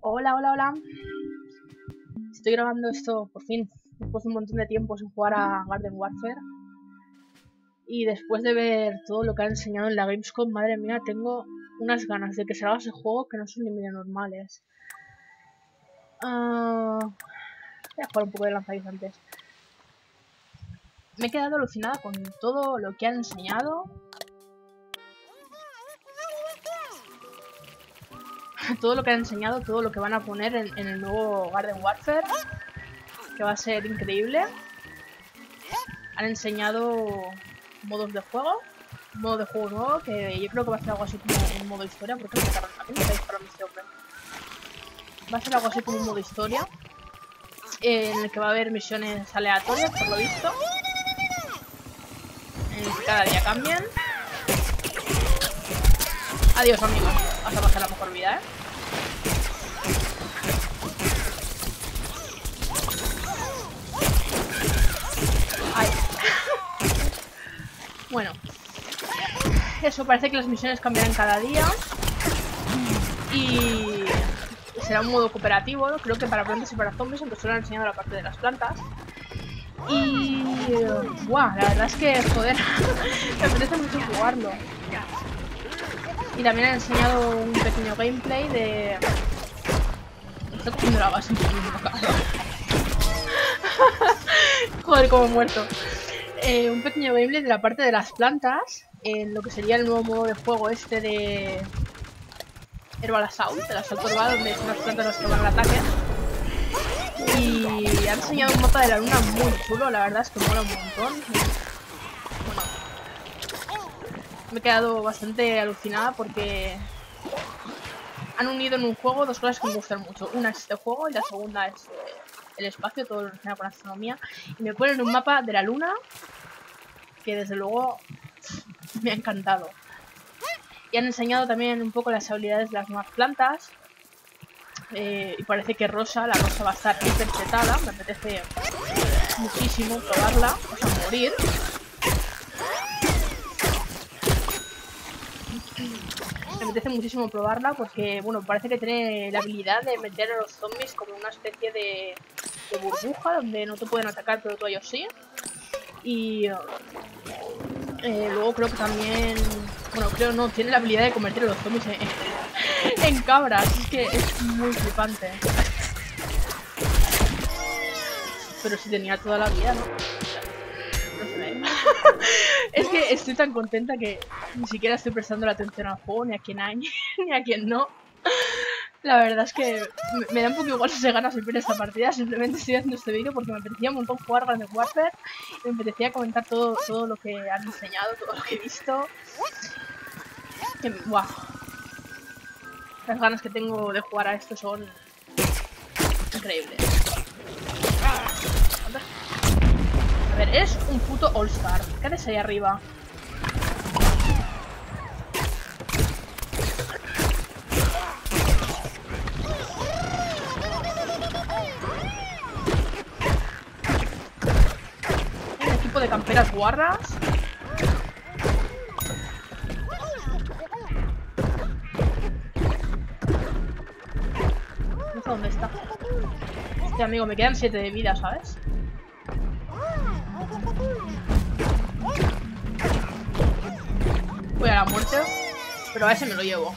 Hola, hola, hola. Estoy grabando esto por fin, después de un montón de tiempo sin jugar a Garden Warfare. Y después de ver todo lo que han enseñado en la Gamescom, madre mía, tengo unas ganas de que salga ese juego que no son ni medio normales. Voy a jugar un poco de lanzaguis. Me he quedado alucinada con todo lo que han enseñado. Todo lo que han enseñado, todo lo que van a poner en el nuevo Garden Warfare, que va a ser increíble. Han enseñado modos de juego, un modo de juego nuevo, que yo creo que va a ser algo así como un modo historia, porque a mí me está disparando este hombre. Va a ser algo así como un modo historia, en el que va a haber misiones aleatorias, por lo visto, en el que cada día cambian. Adiós, amigos, vas a pasar la mejor vida, ¿eh? Ay. Bueno, eso, parece que las misiones cambiarán cada día y será un modo cooperativo, ¿no? Creo que para plantas y para zombies, aunque solo han enseñado la parte de las plantas. Y guau, la verdad es que, joder, me apetece mucho jugarlo. Y también han enseñado un pequeño gameplay de... Estoy cogiendo la base en mi boca. Joder, como he muerto. Un pequeño gameplay de la parte de las plantas, en lo que sería el nuevo modo de juego este de Herbal Assault, el asalto herbal, donde son las plantas las que van al ataque. Y han enseñado un mapa de la luna muy chulo, la verdad es que mola un montón. Bueno, me he quedado bastante alucinada porque han unido en un juego dos cosas que me gustan mucho. Una es este juego y la segunda es el espacio, todo lo relacionado con astronomía. Y me ponen un mapa de la luna que desde luego me ha encantado. Y han enseñado también un poco las habilidades de las nuevas plantas. Y parece que Rosa, la Rosa va a estar hiperchetada. Me apetece muchísimo probarla, o sea, morir. Me apetece muchísimo probarla porque, bueno, parece que tiene la habilidad de meter a los zombies como una especie de burbuja donde no te pueden atacar, pero tú a ellos sí. Y luego creo que también... Bueno, creo no, tiene la habilidad de convertir a los zombies en cabras. Es que es muy flipante. Pero si tenía toda la vida, ¿no? No se ve. Es que estoy tan contenta que ni siquiera estoy prestando la atención al juego, ni a quien hay, ni a quien no. La verdad es que me da un poco igual si se gana siempre esta partida. Simplemente estoy haciendo este vídeo porque me apetecía un montón jugar Garden Warfare. Y me apetecía comentar todo lo que han enseñado, todo lo que he visto. Que, ¡buah! Las ganas que tengo de jugar a esto son increíbles. A ver, eres un puto All-Star. ¿Qué haces ahí arriba? Un equipo de camperas guarras. No sé dónde está. Hostia, amigo, me quedan 7 de vida, ¿sabes? Voy a la muerte, pero a ese me lo llevo.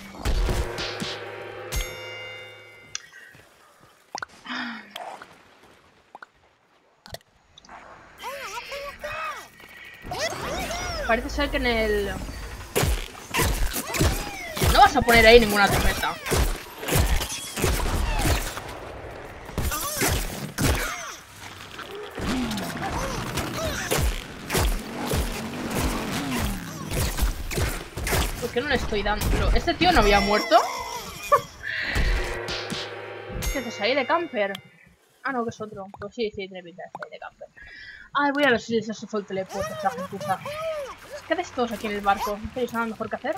Parece ser que en el... No vas a poner ahí ninguna tormenta. ¿Por qué no le estoy dando? Pero ¿este tío no había muerto? ¿Qué haces ahí de camper? Ah, no, que es otro. Pues sí, tiene pinta de estar ahí de camper. Ay, voy a ver si les hace el teleporte esta gentuza. ¿Qué hacéis todos aquí en el barco? ¿No tenéis nada mejor que hacer?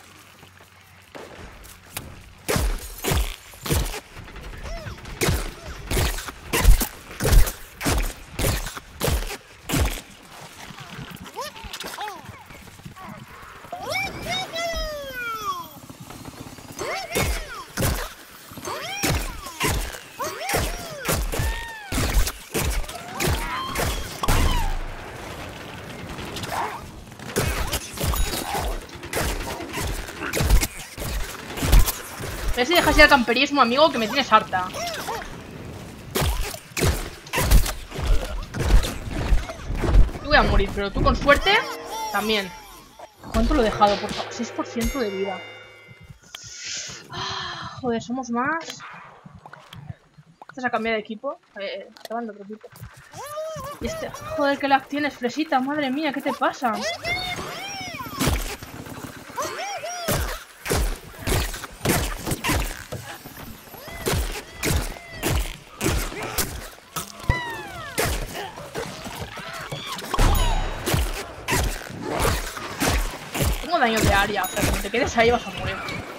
ver si dejas ya el camperismo, amigo, que me tienes harta. Yo voy a morir, pero tú con suerte también. ¿Cuánto lo he dejado? Por favor, 6% de vida. Joder, somos más. ¿Estás a cambiar de equipo? Estaban de otro equipo. Y este... Joder, qué lag tienes, Fresita. Madre mía, ¿qué te pasa? Tengo daño de área, o sea, cuando te quedes ahí vas a morir.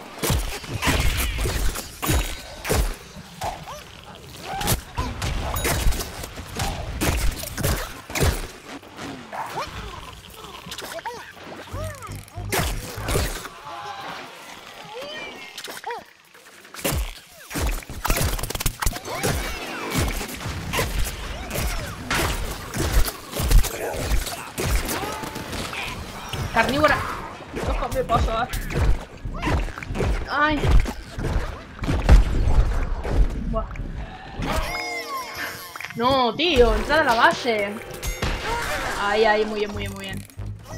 Carnívora. Déjame pasar. Ay. Buah. No, tío, entrada a la base. Ahí, ahí, muy bien, muy bien, muy bien.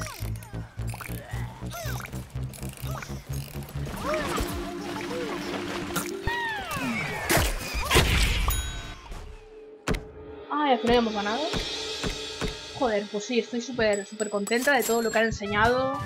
Ay, al final hemos ganado. Joder, pues sí, estoy súper contenta de todo lo que han enseñado.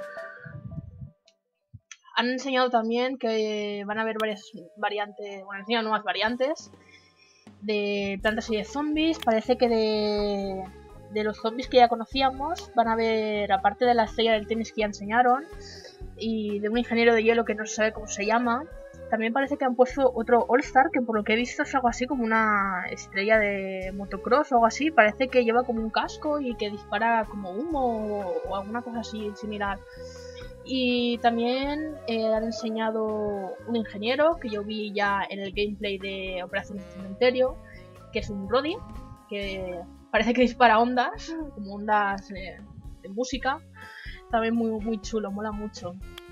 Han enseñado también que van a haber varias variantes, bueno, han enseñado nuevas variantes de plantas y de zombies. Parece que de los zombies que ya conocíamos van a haber, aparte de la estrella del tenis que ya enseñaron, y de un ingeniero de hielo que no se sabe cómo se llama, también parece que han puesto otro All-Star, que por lo que he visto es algo así como una estrella de motocross o algo así. Parece que lleva como un casco y que dispara como humo o alguna cosa así similar. Y también han enseñado un ingeniero que yo vi ya en el gameplay de Operación Cementerio, que es un Roddy, que parece que dispara ondas, como ondas de música. También muy chulo, mola mucho.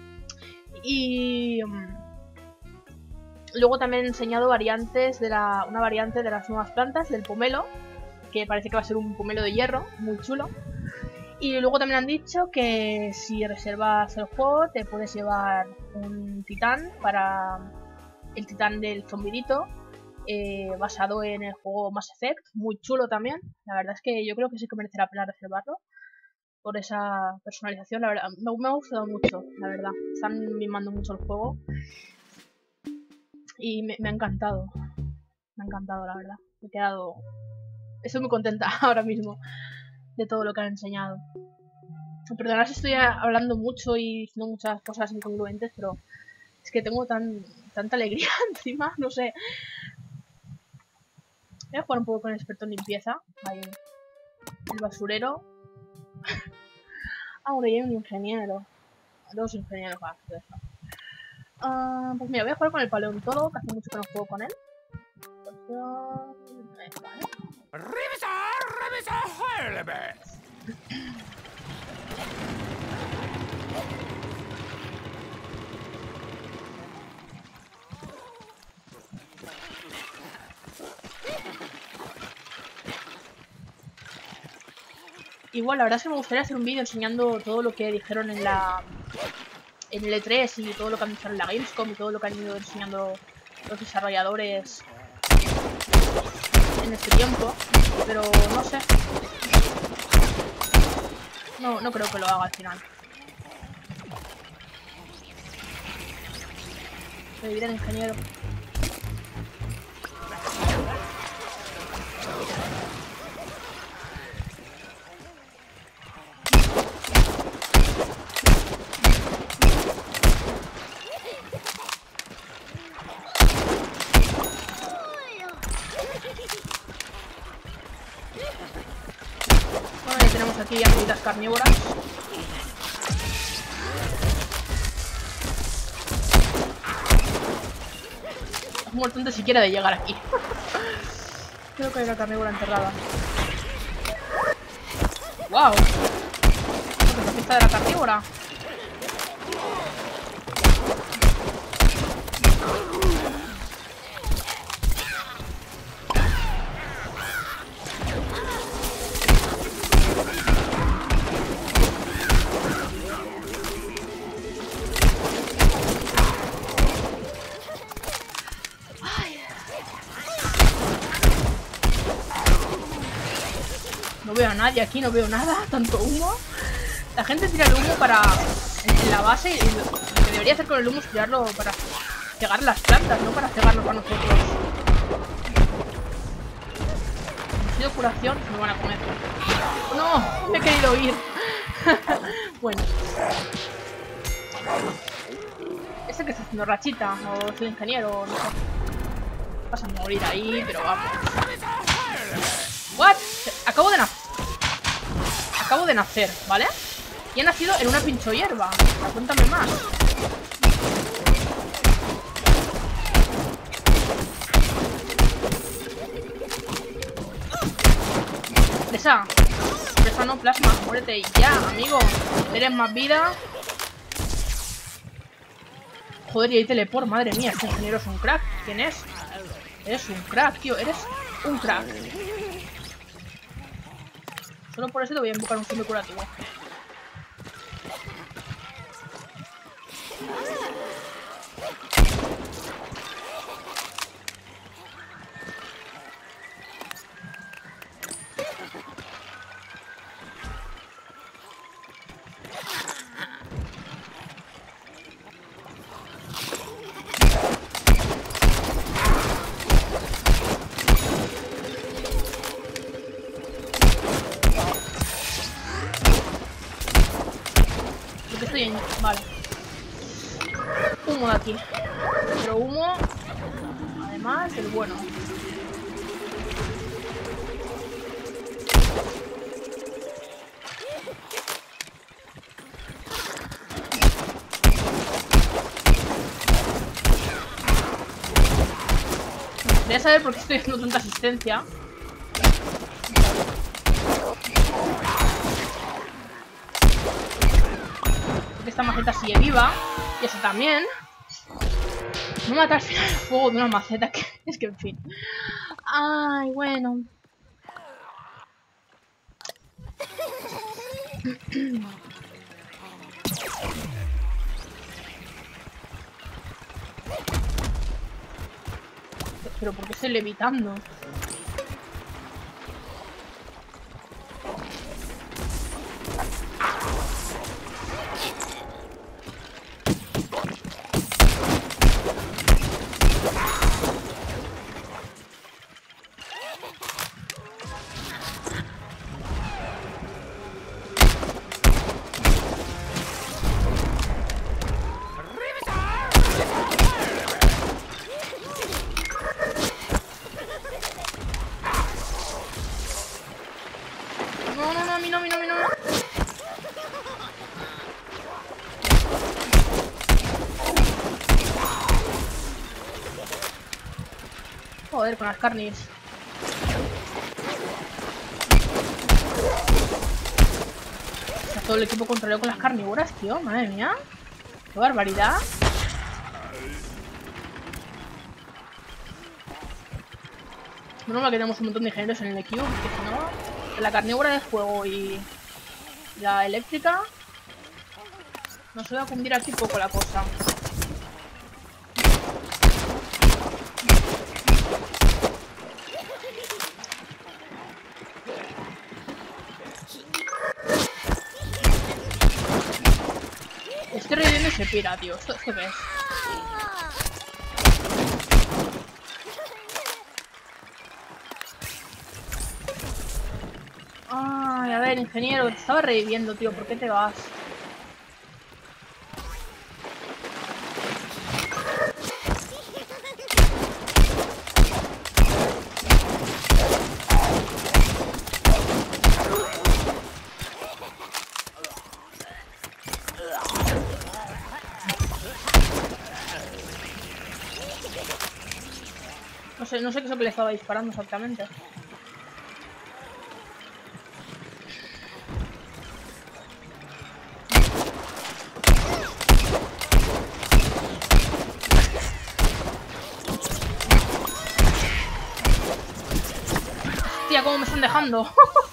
Y luego también he enseñado variantes de una variante de las nuevas plantas, del pomelo, que parece que va a ser un pomelo de hierro, muy chulo. Y luego también han dicho que si reservas el juego te puedes llevar un titán para el titán del zombidito, basado en el juego Mass Effect, muy chulo también. La verdad es que yo creo que sí que merece la pena reservarlo por esa personalización. La verdad, me ha gustado mucho, la verdad. Están mimando mucho el juego y me ha encantado. Me ha encantado, la verdad. Estoy muy contenta ahora mismo de todo lo que han enseñado. Perdonad si estoy hablando mucho y diciendo muchas cosas incongruentes, pero es que tengo tanta alegría encima, no sé. Voy a jugar un poco con el experto en limpieza. Ahí, el basurero. Ah, bueno, y hay un ingeniero. Dos ingenieros para hacer esto. Pues mira, voy a jugar con el paleontólogo, que hace mucho que no juego con él. Vale. Igual, la verdad es que me gustaría hacer un vídeo enseñando todo lo que dijeron en el E3 y todo lo que han dicho en la Gamescom y todo lo que han ido enseñando los desarrolladores en este tiempo, pero no sé. No creo que lo haga al final. Revivir al ingeniero. Bueno, ya tenemos aquí actividades carnívoras. Es muerto antes siquiera de llegar aquí. Creo que hay una carnívora enterrada. ¡Wow! ¿Qué es la fiesta de la carnívora? veo a nadie aquí, no veo nada, tanto humo. La gente tira el humo para en la base y lo que debería hacer con el humo es tirarlo para cegar las plantas, no para cegarlo para nosotros. Si sido curación, me van a comer. ¡No! Me he querido ir. Bueno. ¿Este que está haciendo rachita? ¿O es el ingeniero? No sé. Vas a morir ahí, pero vamos. ¿What? Acabo de nacer, ¿vale? Y he nacido en una pincho hierba. Cuéntame más. Presa. Presa no, plasma. Muérete ya, amigo. Eres más vida. Joder, y hay teleport. Madre mía, este ingeniero es un crack. ¿Quién es? Eres un crack, tío. Eres un crack. Solo por eso te voy a invocar un cambio curativo. Vale. Humo de aquí. Pero humo, además, el bueno. Voy a saber por qué estoy haciendo tanta asistencia. Esta maceta sigue viva. Y eso también. No matar al final el fuego de una maceta. Que es que en fin. Ay, bueno. Pero ¿por qué estoy levitando? Joder, con las carnes. Está todo el equipo controlado con las carnívoras, tío. Madre mía. Qué barbaridad. Menos mal que tenemos un montón de ingenieros en el equipo, porque si no, la carnívora de fuego y la eléctrica nos va a cundir aquí poco la cosa. Estoy reviviendo y se pira, tío. ¿Esto qué es? Ay, a ver, ingeniero, te estaba reviviendo, tío. ¿Por qué te vas? No sé qué es lo que le estaba disparando exactamente. Hostia, cómo me están dejando.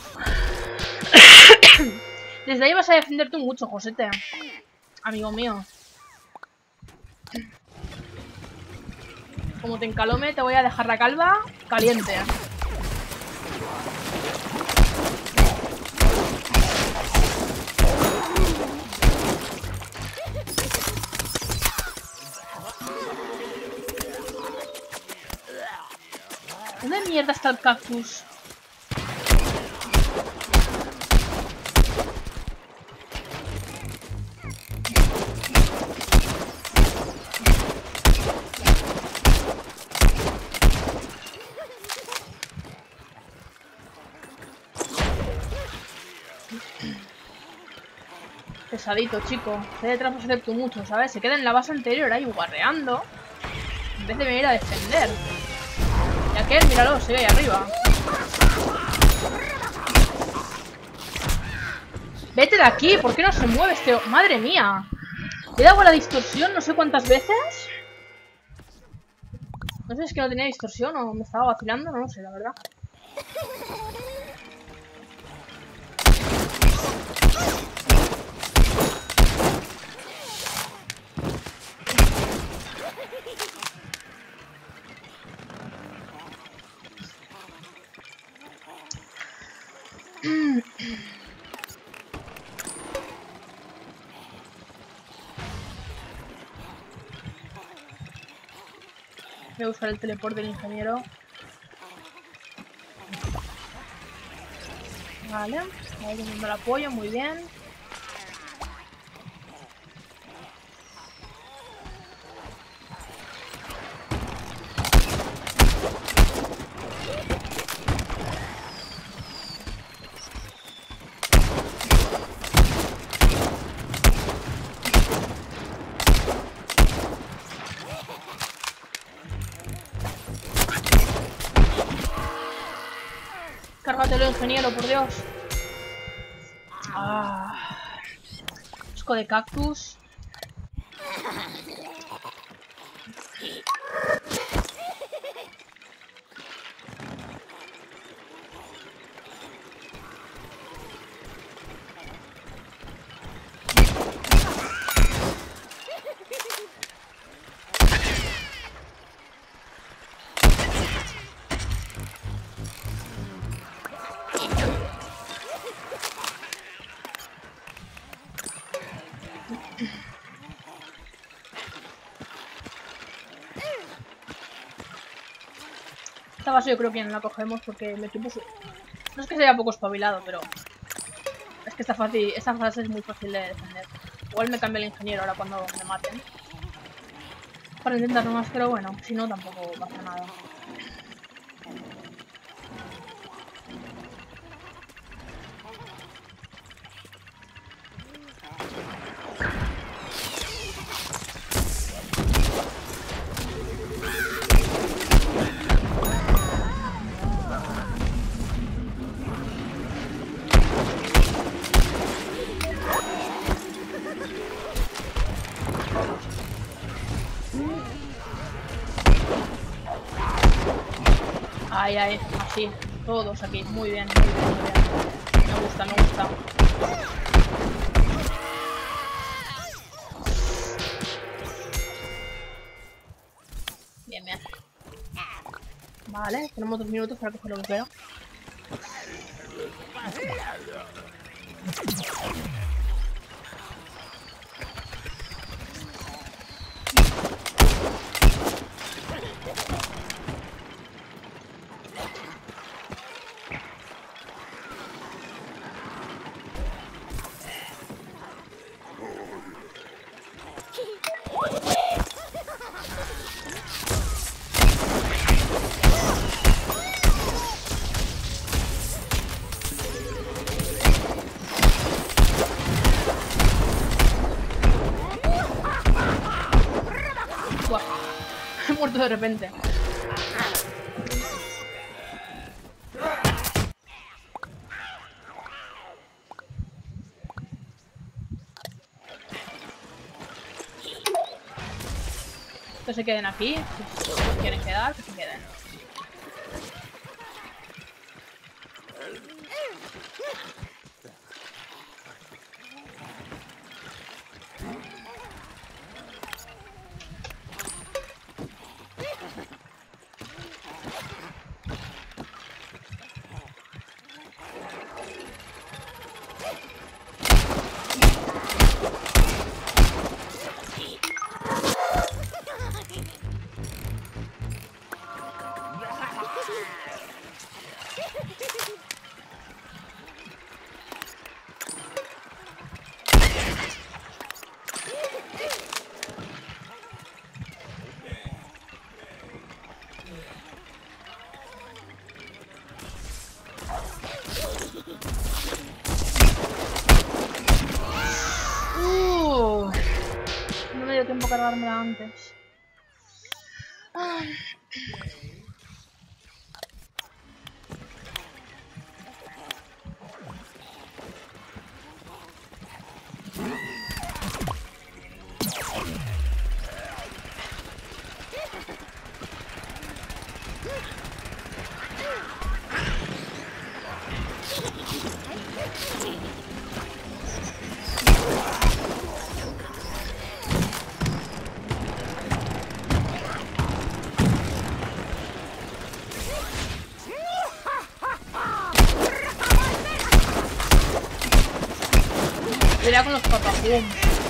Desde ahí vas a defenderte mucho, Josete. Amigo mío. Como te encalome, te voy a dejar la calva caliente. ¿Dónde mierda está el cactus? Pesadito, chico. Se detrás vas a hacer tú mucho, ¿sabes? Se queda en la base anterior ahí guarreando. En vez de venir a defender. Y aquel, míralo, sigue ahí arriba. Vete de aquí, ¿por qué no se mueve este...? ¡Madre mía! Le he dado la distorsión no sé cuántas veces. No sé si es que no tenía distorsión o me estaba vacilando, no lo sé, la verdad. Voy a buscar el teleporte del ingeniero. Vale, ahí teniendo el apoyo, muy bien. Cárgatelo, ingeniero, por Dios. Busco de cactus. Esta base yo creo que no la cogemos porque el equipo... No es que sea poco espabilado, pero... Es que esta fase es muy fácil de defender. Igual me cambia el ingeniero ahora cuando me maten. Para intentarlo más, pero bueno, si no tampoco pasa nada. Ay, ay, así, todos aquí, muy bien, muy bien, muy bien. Me gusta, me gusta. Bien, bien. Vale, tenemos 2 minutos para coger lo que quiero. He muerto de repente. Que se queden aquí. Si quieren quedar, que se queden. cargármela antes. Ay. Pelea con los patapum.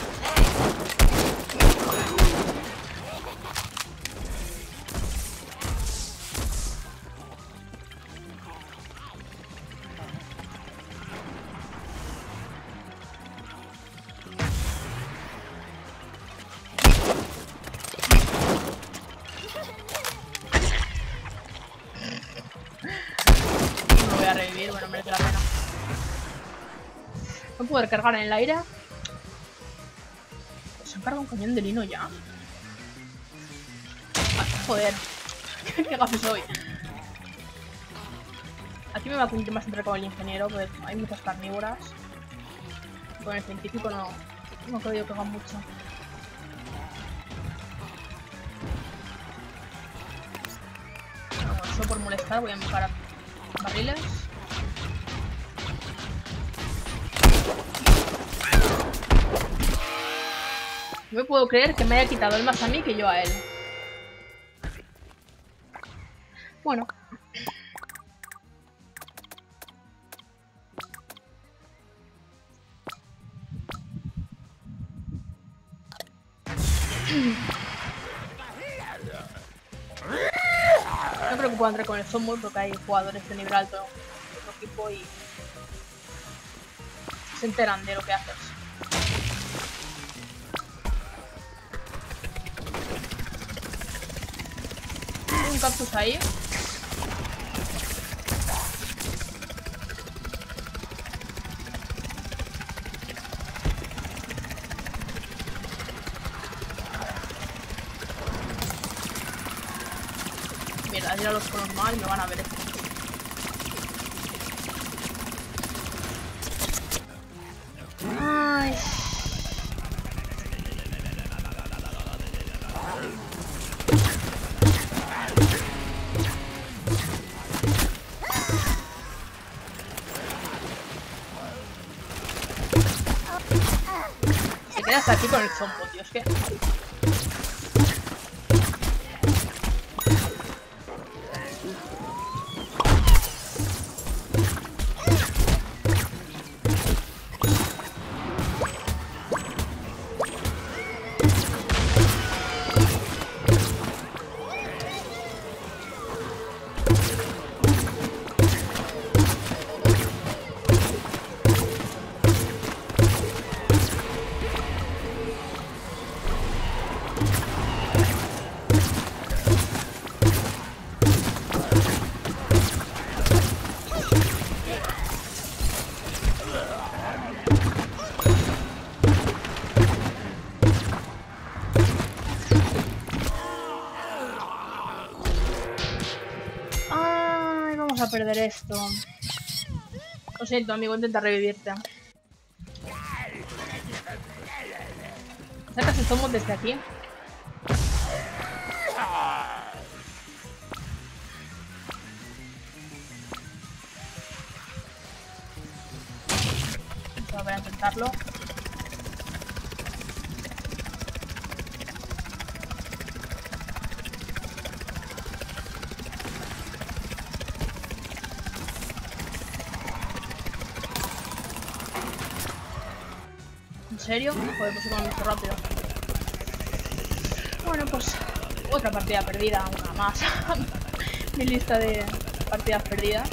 No voy a revivir, bueno, merece la pena. No puedo recargar en el aire. Se han cargado un cañón de lino ya. Ah, joder. Qué gafo soy. Aquí me va a cumplir más siempre con el ingeniero, pues hay muchas carnívoras. Con el científico no creo que haga mucho. Bueno, solo por molestar voy a buscar barriles. No me puedo creer que me haya quitado él más a mí que yo a él. Bueno. No creo que pueda entrar con el Zombie porque hay jugadores de nivel alto en otro equipo y se enteran de lo que haces. Hay un cactus ahí. Mierda, tíralos con los mal y me van a ver esto. Ay. Se queda hasta aquí con el zombo, tío, es que... a perder esto. Lo siento, amigo, intenta revivirte. Sacas el zombie desde aquí. Voy a intentarlo. ¿En serio? Joder, pues se va mucho rápido. Bueno, pues otra partida perdida, una más. Mi lista de partidas perdidas.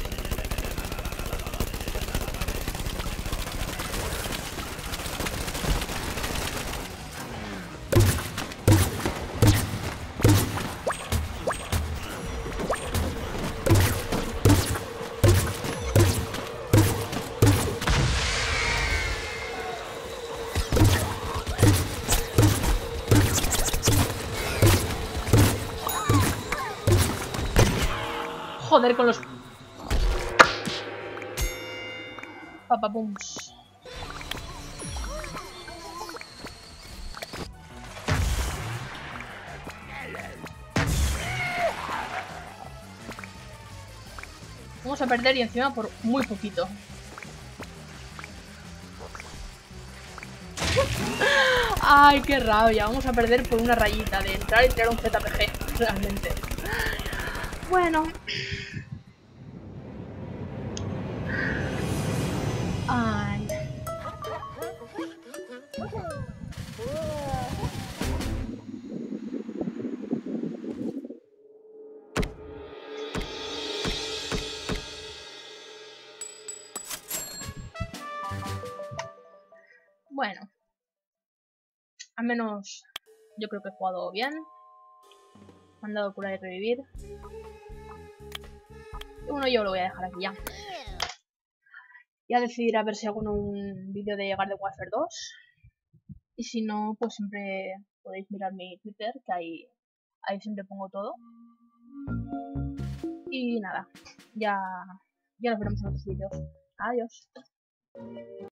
Joder, con los... Papapums. Vamos a perder y encima por muy poquito. Ay, qué rabia. Vamos a perder por una rayita de entrar y tirar un ZPG, realmente. Bueno. Ay. Bueno. Al menos yo creo que he jugado bien. Me han dado cura de revivir. Y bueno, yo lo voy a dejar aquí ya. Ya decidir a ver si hago un vídeo de Garden Warfare 2. Y si no, pues siempre podéis mirar mi Twitter, que ahí siempre pongo todo. Y nada, ya nos veremos en otros vídeos. Adiós.